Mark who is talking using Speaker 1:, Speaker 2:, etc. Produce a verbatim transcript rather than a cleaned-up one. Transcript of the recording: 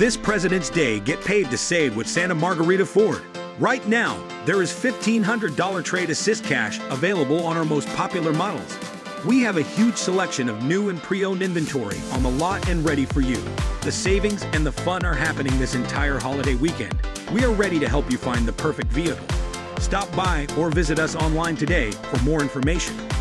Speaker 1: This President's Day, get paid to save with Santa Margarita Ford. Right now, there is fifteen hundred dollars trade assist cash available on our most popular models. We have a huge selection of new and pre-owned inventory on the lot and ready for you. The savings and the fun are happening this entire holiday weekend. We are ready to help you find the perfect vehicle. Stop by or visit us online today for more information.